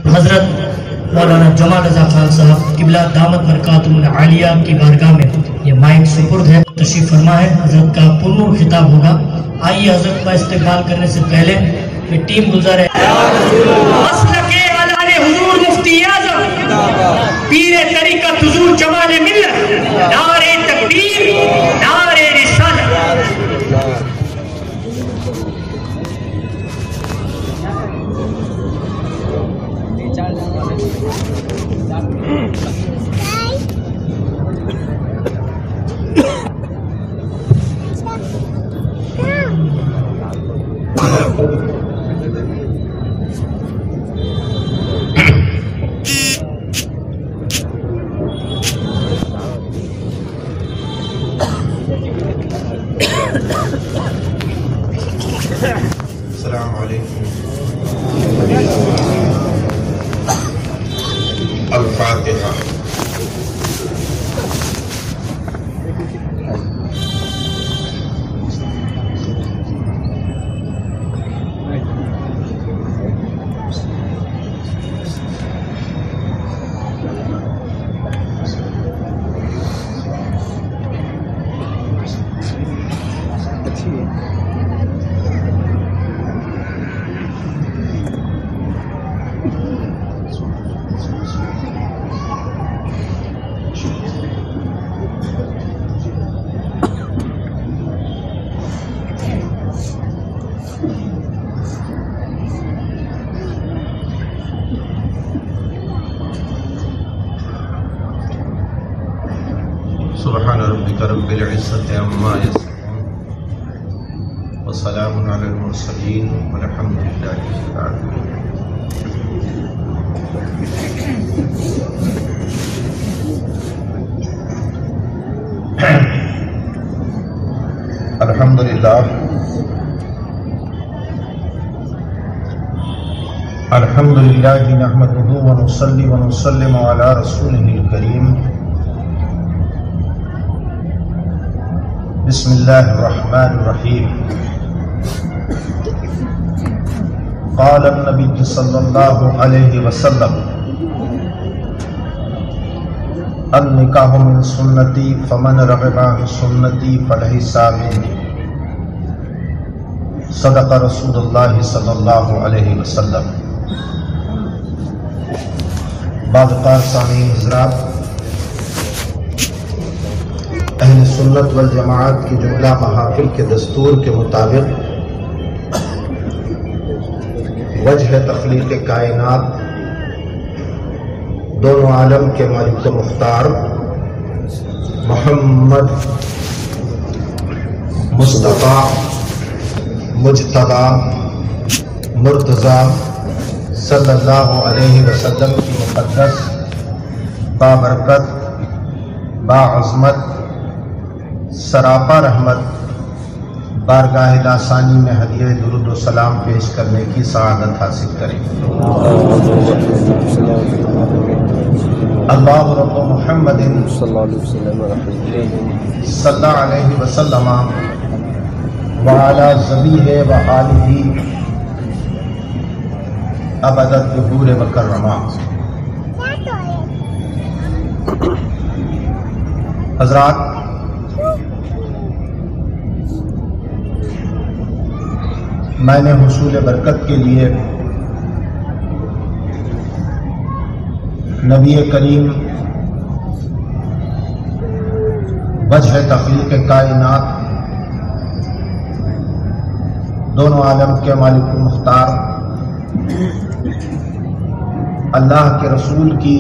حضرت مولانا جمال رضا خان صاحب قبلہ دامت برکاتہم العالیہ کی بارگاہ میں یہ مائک سپرد ہے، تشریف فرما ہے، حضرت کا پرنور خطاب ہوگا۔ آئیے حضرت کا استقبال کرنے سے پہلے میں ٹیم گزار ہے مسلک اعلی حضور مفتی اعظم پیر طریقت حضور جمال ملت، نعرہ تکبیر، نعرہ رسالت۔ السلام علیکم۔ الفاتحہ۔ سبحان ربک رب العزت عما یصفون وسلام علی المرسلین والحمد للہ رب العالمین۔ الحمدللہ الحمدللہ نحمدہ ونصلی ونسلم علی رسولہ الکریم۔ بسم اللہ الرحمن الرحیم۔ قال النبی صلی اللہ علیہ وسلم النکاح من سنتی فمن رغب عن سنتی فلیس منی۔ صدق رسول اللہ صلی اللہ علیہ وسلم۔ بعد سامعین حضرات، اہل سنت والجماعت کی جملہ محافل کے دستور کے مطابق وجہ تخلیق کائنات، دونوں عالم کے مالک و مختار محمد مصطفیٰ مجتبیٰ مرتضیٰ صلی اللہ علیہ وسلم کی مقدس بابرکت باعظمت سراپا رحمت بارگاہ لاثانی میں ہدیہ درود و سلام پیش کرنے کی سعادت حاصل کریں۔ اللہ رب محمد صلی اللہ علیہ وسلم وعلی ذبیہ وآلہ ابد الدہور وکرما۔ حضرات، میں نے حصول برکت کے لیے نبی کریم وجہ تخلیق کائنات، دونوں عالم کے مالک المختار اللہ کے رسول کی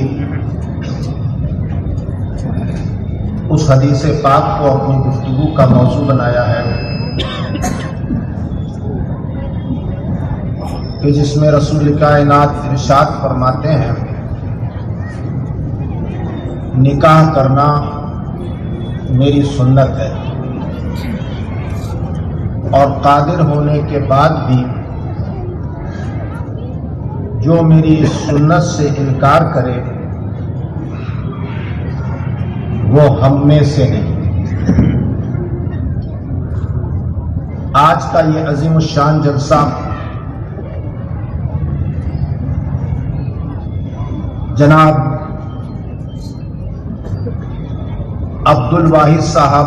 اس حدیث پاک کو اپنی گفتگو کا موضوع بنایا ہے کہ جس میں رسول کائنات ارشاد فرماتے ہیں نکاح کرنا میری سنت ہے، اور قادر ہونے کے بعد بھی جو میری سنت سے انکار کرے وہ ہم میں سے نہیں۔ آج کا یہ عظیم الشان جلسہ جناب عبد الواحد صاحب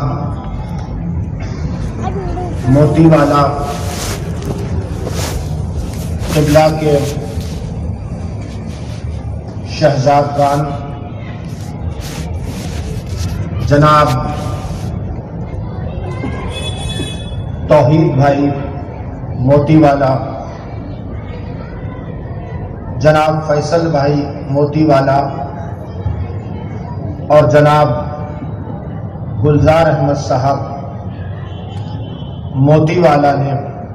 موتی والا قبلہ کے شہزادگان، جناب توحید بھائی موتی والا، جناب فیصل بھائی موتی والا اور جناب گلزار احمد صاحب موتی والا نے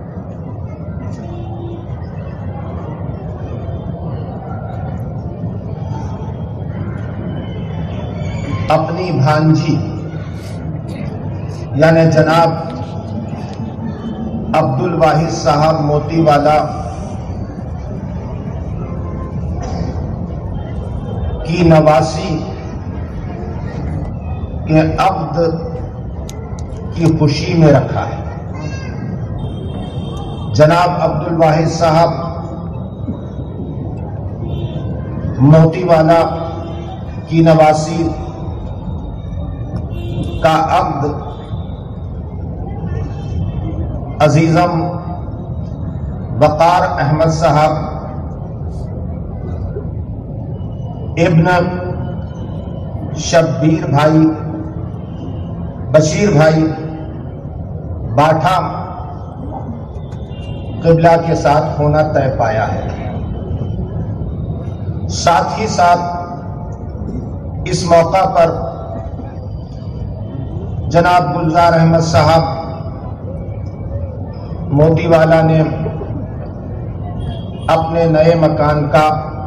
اپنی بھانجی یعنی جناب عبد الواحد صاحب موتی والا کی نواسی کے عقد کی خوشی میں رکھا ہے۔ جناب عبد الواحد صاحب موتی والا کی نواسی کا عقد عزیزم وقار احمد صاحب ابن شبیر بھائی بشیر بھائی باٹھا قبلہ کے ساتھ ہونا طے پایا ہے۔ ساتھ ہی ساتھ اس موقع پر جناب گلزار احمد صاحب موتی والا نے اپنے نئے مکان کا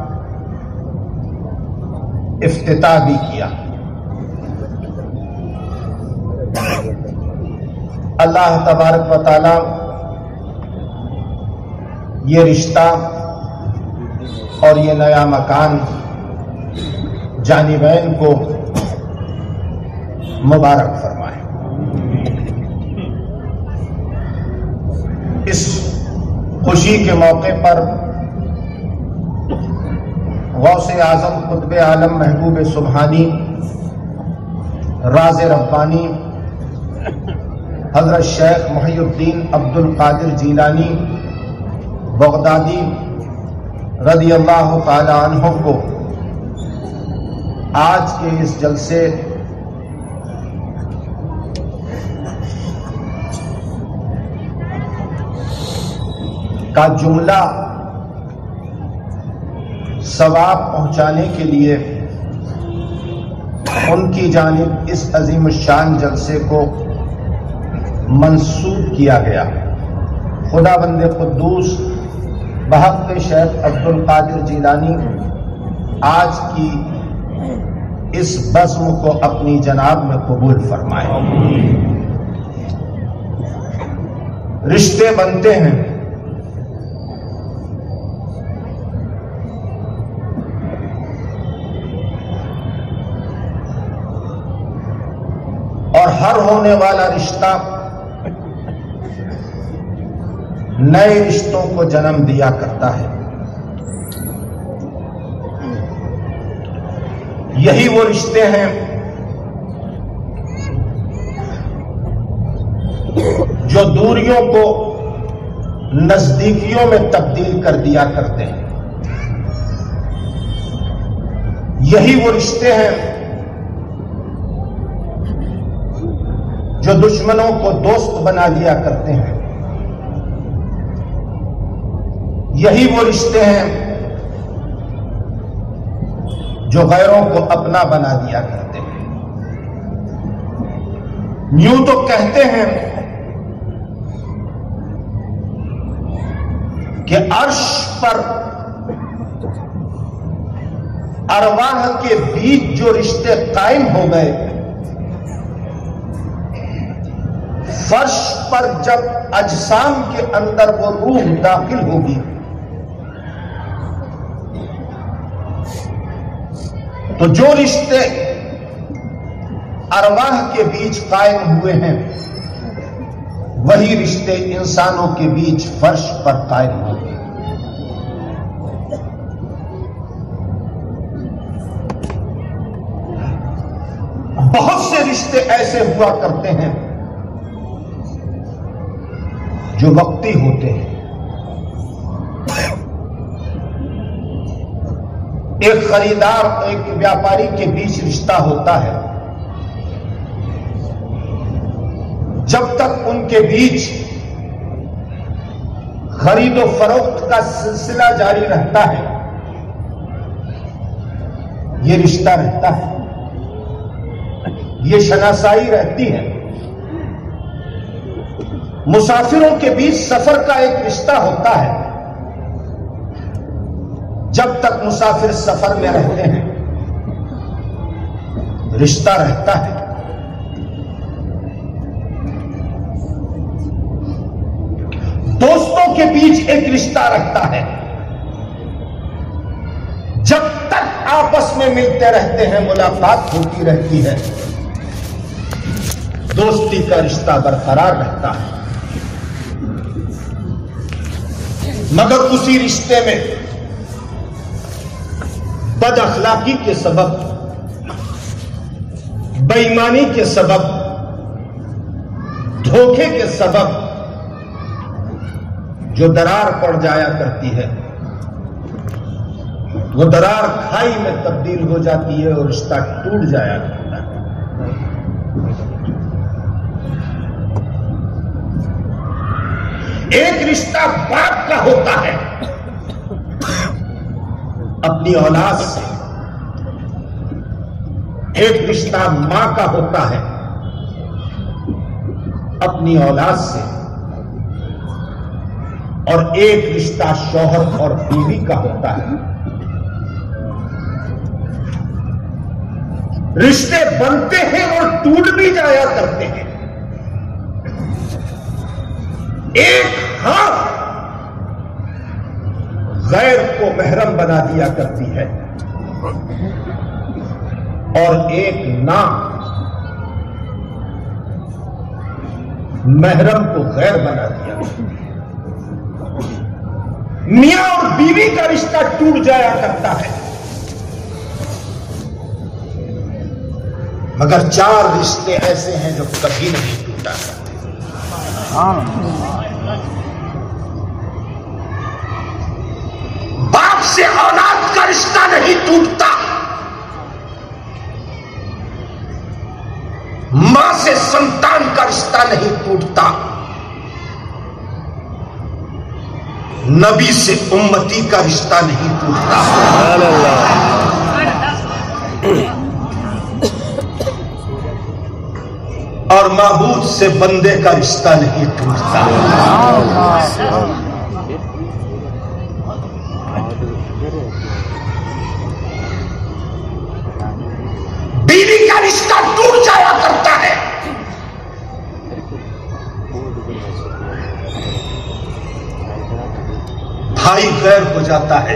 افتتاح بھی کیا۔ اللہ تبارک و تعالی یہ رشتہ اور یہ نیا مکان جانبین کو مبارک فرمائے۔ اس خوشی کے موقع پر غوث اعظم قطب عالم محبوب سبحانی راز ربانی حضرت شیخ محی الدین عبد القادر جیلانی بغدادی رضی اللہ تعالی عنہ کو آج کے اس جلسے کا جملہ ثواب پہنچانے کے لیے ان کی جانب اس عظیم الشان جلسے کو منسوب کیا گیا۔ خدا بند قدوس بحق شیخ عبد القادر جیلانی آج کی اس بزم کو اپنی جناب میں قبول فرمائے۔ رشتے بنتے ہیں، اور ہر ہونے والا رشتہ نئے رشتوں کو جنم دیا کرتا ہے۔ یہی وہ رشتے ہیں جو دوریوں کو نزدیکیوں میں تبدیل کر دیا کرتے ہیں۔ یہی وہ رشتے ہیں جو دشمنوں کو دوست بنا لیا کرتے ہیں۔ یہی وہ رشتے ہیں جو غیروں کو اپنا بنا دیا کرتے ہیں۔ یوں تو کہتے ہیں کہ عرش پر ارواح کے بیچ جو رشتے قائم ہو گئے، فرش پر جب اجسام کے اندر وہ روح داخل ہوگی تو جو رشتے ارواح کے بیچ قائم ہوئے ہیں وہی رشتے انسانوں کے بیچ فرش پر قائم ہوں گے۔ بہت سے رشتے ایسے ہوا کرتے ہیں جو وقتی ہوتے ہیں. ایک خریدار اور ایک ویاپاری کے بیچ رشتہ ہوتا ہے. جب تک ان کے بیچ خرید و فروخت کا سلسلہ جاری رہتا ہے یہ رشتہ رہتا ہے, یہ شناسائی رہتی ہے. مسافروں کے بیچ سفر کا ایک رشتہ ہوتا ہے. جب تک مسافر سفر میں رہتے ہیں رشتہ رہتا ہے. دوستوں کے بیچ ایک رشتہ رہتا ہے. جب تک آپس میں ملتے رہتے ہیں ملاقات ہوتی رہتی ہے دوستی کا رشتہ برقرار رہتا ہے. مگر اسی رشتے میں بد اخلاقی کے سبب, بے ایمانی کے سبب, دھوکے کے سبب جو درار پڑ جایا کرتی ہے وہ درار کھائی میں تبدیل ہو جاتی ہے اور رشتہ ٹوٹ جایا کرتا ہے. ایک رشتہ باپ کا ہوتا ہے اپنی اولاد سے, ایک رشتہ ماں کا ہوتا ہے اپنی اولاد سے, اور ایک رشتہ شوہر اور بیوی کا ہوتا ہے. رشتے بنتے ہیں اور ٹوٹ بھی جایا کرتے ہیں. ایک ہاتھ غیر کو محرم بنا دیا کرتی ہے اور ایک ناک محرم کو غیر بنا دیا. میاں اور بیوی کا رشتہ ٹوٹ جایا کرتا ہے مگر 4 رشتے ایسے ہیں جو کبھی نہیں ٹوٹا کرتے. باپ سے اولاد کا رشتہ نہیں ٹوٹتا, ماں سے سنتان کا رشتہ نہیں ٹوٹتا, نبی سے امتی کا رشتہ نہیں ٹوٹتا, اور معبود سے بندے کا رشتہ نہیں ٹوٹتا. بیوی کا رشتہ ٹوٹ جایا کرتا ہے بھائی غیر ہو جاتا ہے,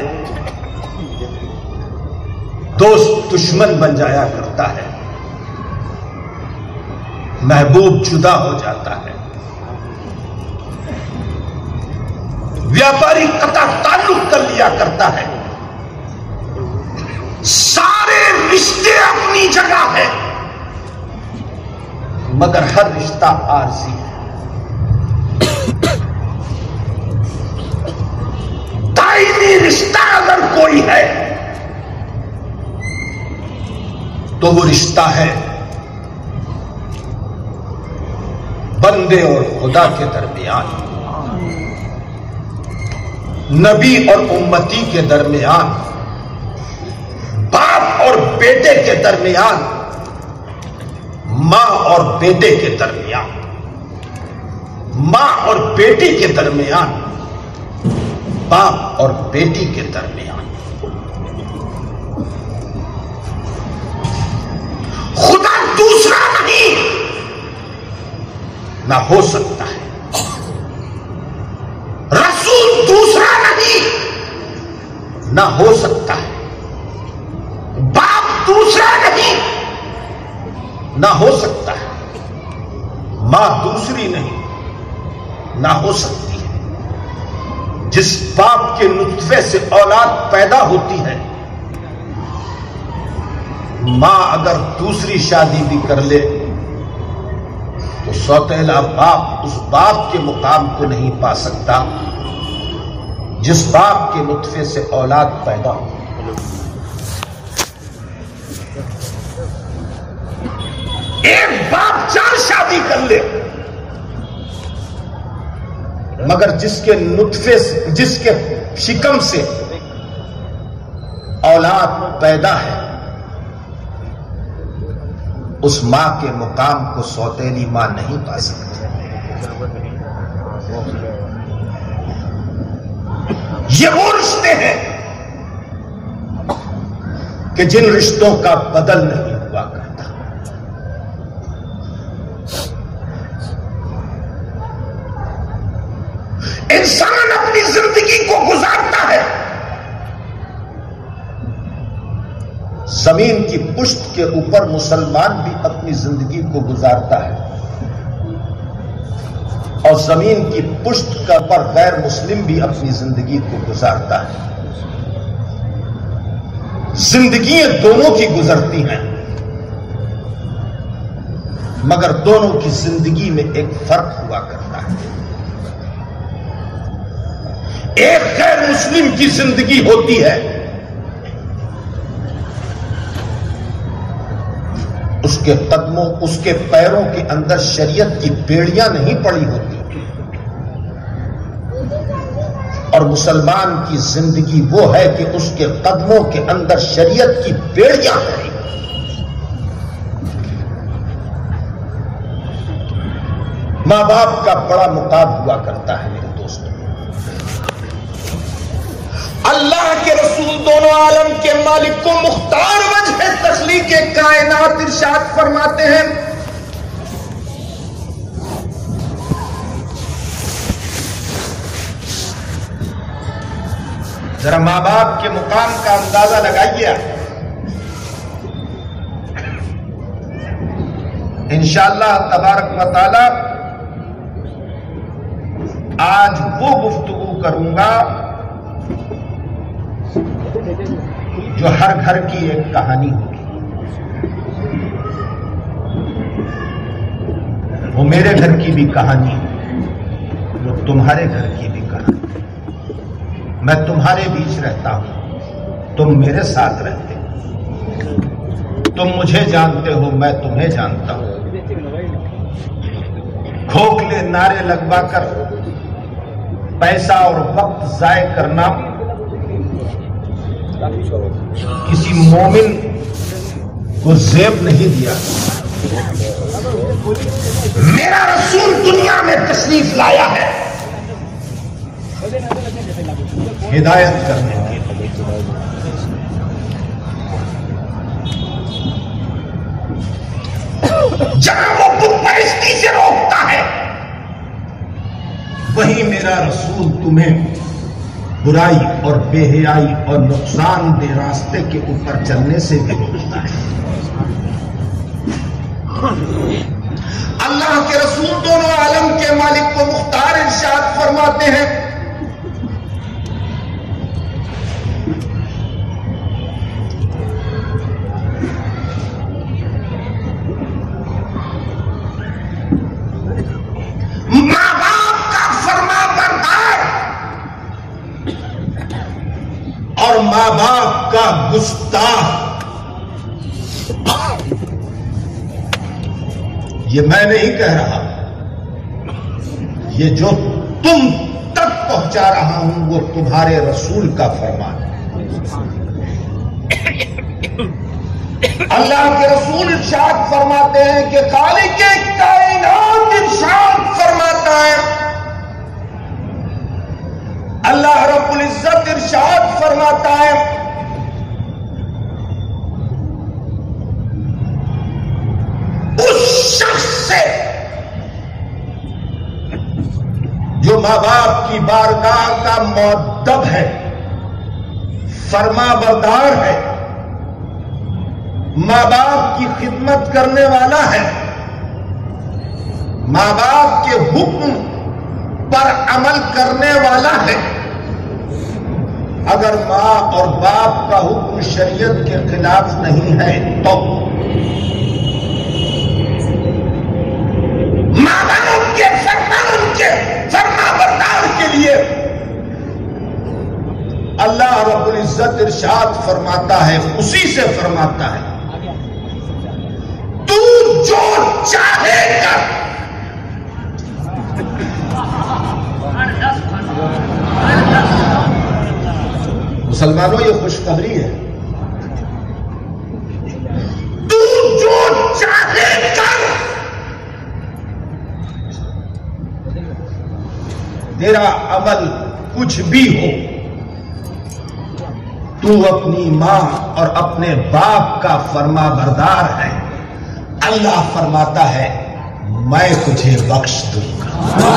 دوست دشمن بن جایا کرتا ہے, محبوب جدا ہو جاتا ہے, ویاپاری قطع تعلق کر لیا کرتا ہے. سارے رشتے اپنی جگہ ہیں مگر ہر رشتہ عارضی ہے. دائمی رشتہ اگر کوئی ہے تو وہ رشتہ ہے بندے اور خدا کے درمیان, نبی اور امتی کے درمیان, باپ اور بیٹے کے درمیان, ماں اور بیٹے کے درمیان, ماں اور بیٹی کے درمیان, باپ اور بیٹی کے درمیان. خدا دوسرا نہیں نہ ہو سکتا ہے, رسول دوسرا نہیں نہ ہو سکتا ہے, باپ دوسرا نہیں نہ ہو سکتا ہے, ماں دوسری نہیں نہ ہو سکتی ہے. جس باپ کے نطفے سے اولاد پیدا ہوتی ہے ماں اگر دوسری شادی بھی کر لے تو سوتیلا باپ اس باپ کے مقام کو نہیں پا سکتا جس باپ کے نطفے سے اولاد پیدا ہو۔ ایک باپ 4 شادی کر لے مگر جس کے نطفے سے، جس کے شکم سے اولاد پیدا ہے، اس ماں کے مقام کو سوتیلی ماں نہیں پا سکتی۔ یہ وہ رشتے ہیں کہ جن رشتوں کا بدل نہیں ہوا کرتا۔ انسان اپنی زندگی کو گزارتا ہے، زمین کی پشت کے اوپر مسلمان بھی اپنی زندگی کو گزارتا ہے، اور زمین کی پشت کا پر غیر مسلم بھی اپنی زندگی کو گزارتا ہے۔ زندگیاں دونوں کی گزرتی ہیں، مگر دونوں کی زندگی میں ایک فرق ہوا کرتا ہے۔ ایک غیر مسلم کی زندگی ہوتی ہے، اس کے قدموں، اس کے پیروں کے اندر شریعت کی بیڑیاں نہیں پڑی ہوتی، اور مسلمان کی زندگی وہ ہے کہ اس کے قدموں کے اندر شریعت کی بیڑیاں ہیں۔ ماں باپ کا بڑا مقام ہوا کرتا ہے میرے دوستوں۔ اللہ کے رسول دونوں عالم کے مالک کو مختار وجہ تخلیق کائنات ارشاد فرماتے ہیں، ذرا ماں باپ کے مقام کا اندازہ لگائیے۔ انشاءاللہ تبارک و تعالی آج وہ گفتگو کروں گا جو ہر گھر کی ایک کہانی ہوگی۔ وہ میرے گھر کی بھی کہانی، وہ تمہارے گھر کی بھی کہانی۔ میں تمہارے بیچ رہتا ہوں، تم میرے ساتھ رہتے ہو، تم مجھے جانتے ہو، میں تمہیں جانتا ہوں۔ کھوکھلے نعرے لگوا کر پیسہ اور وقت ضائع کرنا کسی مومن کو زیب نہیں دیا۔ میرا رسول دنیا میں تشریف لایا ہے ہدایت کرنے کے لیے۔ جہاں وہ بت پرستی سے روکتا ہے، وہی میرا رسول تمہیں برائی اور بے حیائی اور نقصان دہ راستے کے اوپر چلنے سے بھی روکتا ہے۔ اللہ کے رسول دونوں عالم کے مالک کو مختار ارشاد فرماتے ہیں، ماں باپ کا فرما بردار اور ماں باپ کا گستاخ، یہ میں نہیں کہہ رہا، یہ جو تم تک پہنچا رہا ہوں وہ تمہارے رسول کا فرمان ہے۔ اللہ کے رسول ارشاد فرماتے ہیں کہ خالق کائنات ارشاد فرماتا ہے، اللہ رب العزت ارشاد فرماتا ہے، اس شخص سے جو ماں باپ کی بارگاہ کا مؤدب ہے، فرما بردار ہے، ماں باپ کی خدمت کرنے والا ہے، ماں باپ کے حکم پر عمل کرنے والا ہے، اگر ماں اور باپ کا حکم شریعت کے خلاف نہیں ہے تو ماں باپ کے فرما بردار کے لیے اللہ رب العزت ارشاد فرماتا ہے، اسی سے فرماتا ہے، تو جو چاہے کر۔ مسلمانوں یہ خوشخبری ہے، تو جو چاہے کر، تیرا عمل کچھ بھی ہو، تو اپنی ماں اور اپنے باپ کا فرما بردار ہے۔ اللہ فرماتا ہے میں تجھے بخش دوں گا۔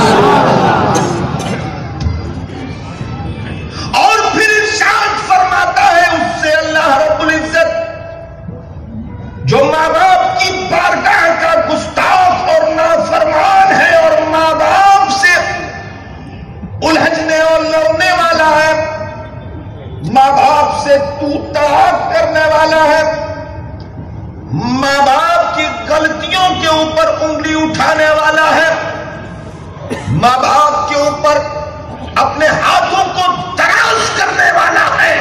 اور پھر ارشاد فرماتا ہے اس سے اللہ رب العزت، جو ماں باپ کی بارگاہ کا گستاخ اور نافرمان ہے اور ماں باپ سے الجھنے اور لڑنے والا ہے، ماں باپ سے تو طاق کرنے والا ہے، ماں باپ کی غلطیوں کے اوپر انگلی اٹھانے والا ہے، ماں باپ کے اوپر اپنے ہاتھوں کو دراز کرنے والا ہے،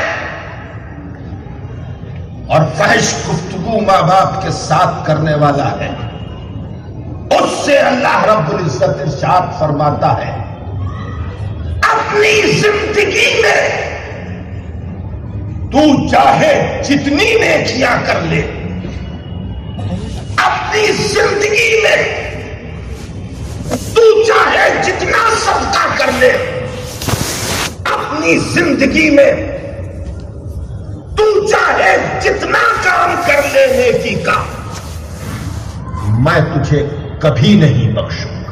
اور فحش گفتگو ماں باپ کے ساتھ کرنے والا ہے، اس سے اللہ رب العزت ارشاد فرماتا ہے اپنی زندگی میں تو چاہے جتنی نیکیاں کر لے، اپنی زندگی میں تو چاہے جتنا صدقہ کر لے، اپنی زندگی میں تو چاہے جتنا کام کر لے نیکی کا، میں تجھے کبھی نہیں بخشوں گا۔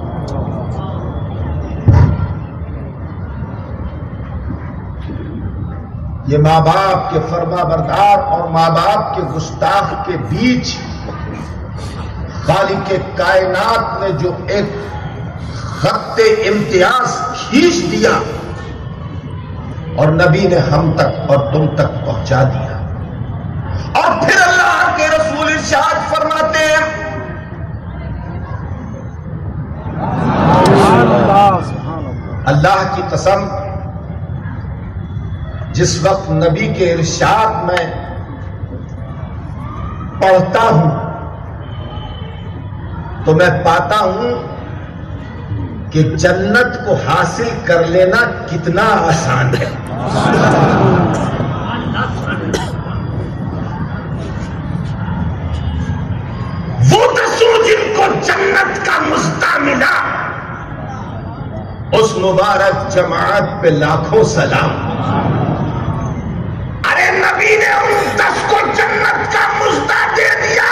یہ ماں باپ کے فرما بردار اور ماں باپ کے گستاخ کے بیچ خالق کائنات نے جو ایک خط امتیاز کھینچ دیا اور نبی نے ہم تک اور تم تک پہنچا دیا، اور پھر اللہ کے رسول ارشاد فرماتے ہیں اللہ کی قسم، جس وقت نبی کے ارشاد میں پڑھتا ہوں تو میں پاتا ہوں کہ جنت کو حاصل کر لینا کتنا آسان ہے۔ وہ دسوں جن کو جنت کا مزدہ ملا، اس مبارک جماعت پہ لاکھوں سلام۔ ارے نبی نے ان 10 کو جنت کا مزدہ دے دیا،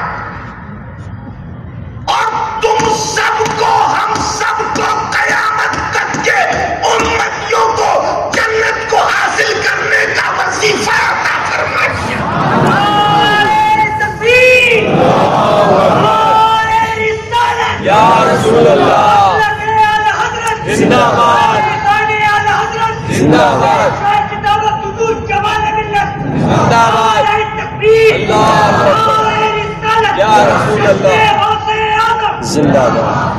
اور تم سب کو، ہم سب کو قیامت تک کے امتیوں کو جنت کو حاصل کرنے کا وظیفہ عطا فرما دیا۔ یا رسول اللہ زندہ باد، زندہ باد، زندہ باد، اللہ اکبر، یا رسول اللہ زندہ باد۔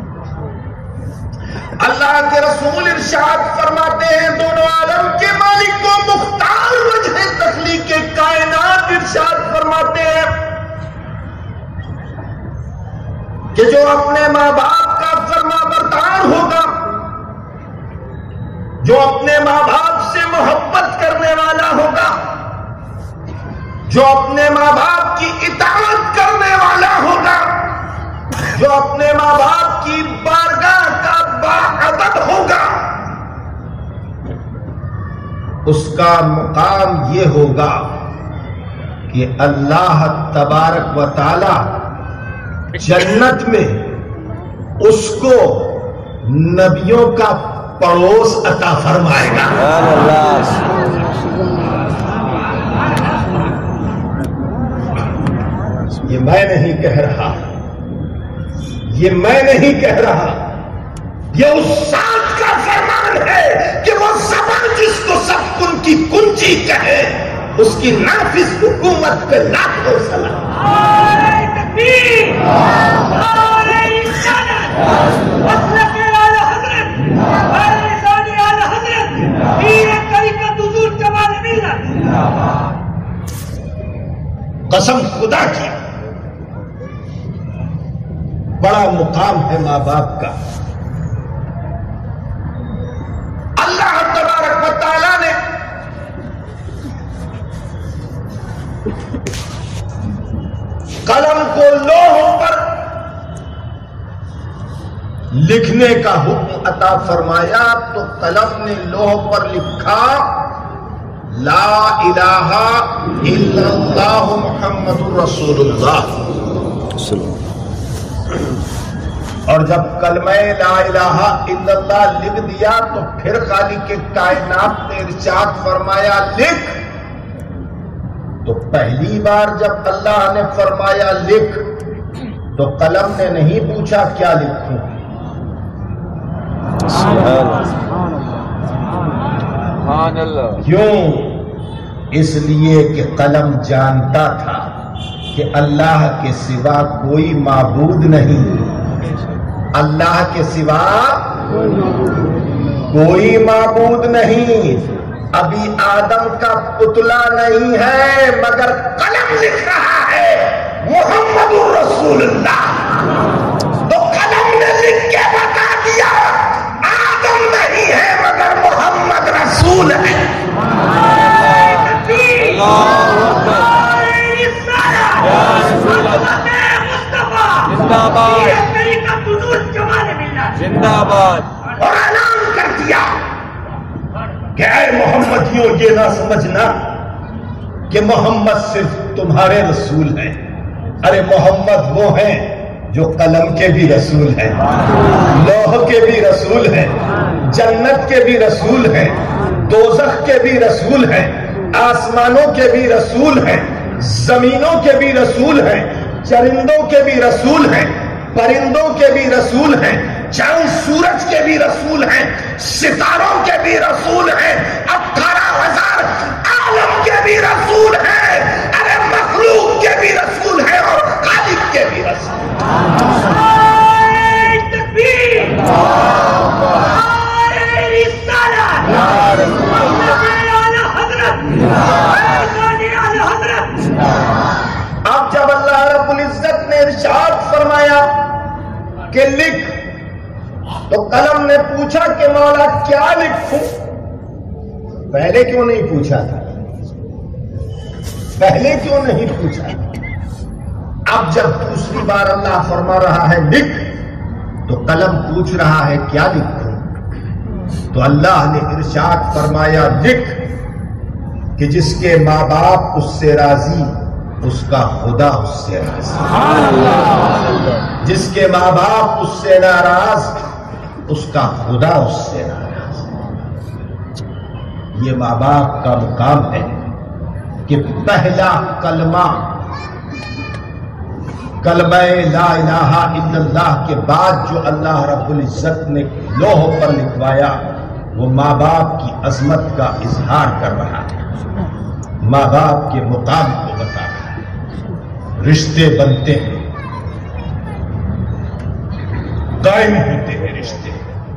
اللہ کے رسول ارشاد فرماتے ہیں، دونوں عالم کے مالک کو مختار وجہ تخلیق کائنات ارشاد فرماتے ہیں کہ جو اپنے ماں باپ کا فرما بردار ہوگا، جو اپنے ماں باپ سے محبت کرنے والا ہوگا، جو اپنے ماں باپ کی اطاعت کرنے والا ہوگا، جو اپنے ماں باپ کی بارگاہ کا باادب ہوگا، اس کا مقام یہ ہوگا کہ اللہ تبارک و تعالی جنت میں اس کو نبیوں کا پڑوس عطا فرمائے گا۔ یہ میں نہیں کہہ رہا، یہ میں نہیں کہہ رہا، یہ اس ذات کا فرمان ہے کہ وہ زبان جس کو سب کی کنجی کہے اس کی نافذ حکومت پہ لاکھوں سلام. نعرہ تکبیر، نعرہ رسالت، مسلک اعلی حضرت، فیضان اعلی حضرت، پیر طریقت حضور جمال ملت. قسم خدا کی بڑا مقام ہے ماں باپ کا. اللہ تبارک و تعالی نے قلم کو لوحوں پر لکھنے کا حکم عطا فرمایا تو قلم نے لوح پر لکھا لا الہ الا اللہ محمد رسول اللہ. اور جب کلمہ لا الہ الا اللہ لکھ دیا تو پھر خالق کائنات نے ارشاد فرمایا لکھ. تو پہلی بار جب اللہ نے فرمایا لکھ تو قلم نے نہیں پوچھا کیا لکھوں. سبحان اللہ. کیوں؟ اس لیے کہ قلم جانتا تھا کہ اللہ کے سوا کوئی معبود نہیں. اللہ کے سوا کوئی معبود نہیں. ابھی آدم کا پتلا نہیں ہے مگر قلم لکھ رہا ہے محمد رسول اللہ. تو قلم نے لکھ کے بتا دیا آدم نہیں ہے مگر محمد رسول ہے. زندہ باد، زندہ باد. اور اعلان کر دیا کہ اے محمدیوں یہ نہ سمجھنا کہ محمد صرف تمہارے رسول ہیں. ارے محمد وہ ہیں جو قلم کے بھی رسول ہیں، لوح کے بھی رسول ہیں، جنت کے بھی رسول ہیں، دوزخ کے بھی رسول ہیں، آسمانوں کے بھی رسول ہیں، زمینوں کے بھی رسول ہیں، چرندوں کے بھی رسول ہیں، پرندوں کے بھی رسول ہیں، چاند سورج کے بھی رسول ہیں، ستاروں کے بھی رسول ہیں، 18,000 عالم کے بھی رسول ہیں. ارے مخلوق کے بھی رسول ہیں اور خالق کے بھی رسول. تکبیر، نعرہ رسالت، مسلک اعلی حضرت، فیضان اعلی حضرت. اب جب اللہ رب العزت نے ارشاد فرمایا کہ لکھ تو قلم نے پوچھا کہ مولا کیا لکھوں. پہلے کیوں نہیں پوچھا تھا؟ پہلے کیوں نہیں پوچھا؟ اب جب دوسری بار اللہ فرما رہا ہے لکھ تو قلم پوچھ رہا ہے کیا لکھوں. تو اللہ نے ارشاد فرمایا لکھ کہ جس کے ماں باپ اس سے راضی اس کا خدا اس سے راضی. جس کے ماں باپ اس سے ناراض اس کا خدا اس سے ناراض. یہ ماں باپ کا مقام ہے کہ پہلا کلمہ لا الہ الا اللہ کے بعد جو اللہ رب العزت نے لوح پر لکھوایا وہ ماں باپ کی عظمت کا اظہار کر رہا ہے، ماں باپ کے مقام کو بتا رہا ہے. رشتے بنتے ہیں، قائم ہوتے ہیں رشتے،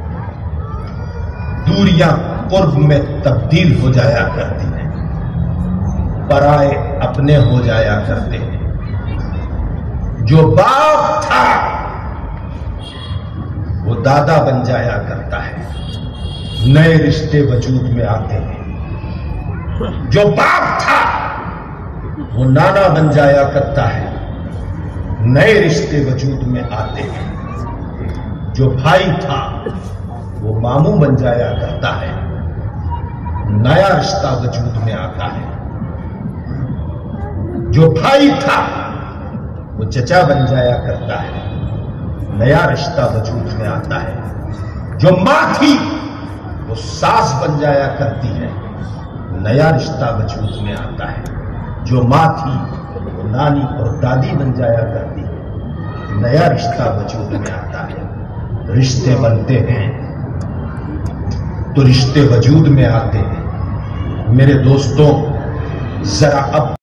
دوریاں قرب میں تبدیل ہو جایا کرتی ہیں، پرائے اپنے ہو جایا کرتے ہیں. جو باپ تھا وہ دادا بن جایا کرتا ہے، نئے رشتے وجود میں آتے ہیں. جو باپ تھا وہ نانا بن جایا کرتا ہے، نئے رشتے وجود میں آتے ہیں. جو بھائی تھا وہ ماموں بن جایا کرتا ہے، نیا رشتہ وجود میں آتا ہے. جو بھائی تھا وہ چچا بن جایا کرتا ہے، نیا رشتہ وجود میں آتا ہے. جو ماں تھی وہ ساس بن جایا کرتی ہے، نیا رشتہ وجود میں آتا ہے. جو ماں تھی وہ نانی اور دادی بن جایا کرتی ہے، نیا رشتہ وجود میں آتا ہے. رشتے بنتے ہیں تو رشتے وجود میں آتے ہیں، میرے دوستوں ذرا اب